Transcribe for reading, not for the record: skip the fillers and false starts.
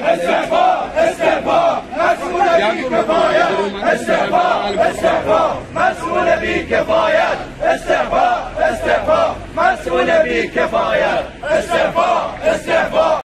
استعفا استعفا مسئول بی‌کفایت استعفا استعفا مسئول بی‌کفایت استعفا استعفا مسئول بی‌کفایت استعفا استعفا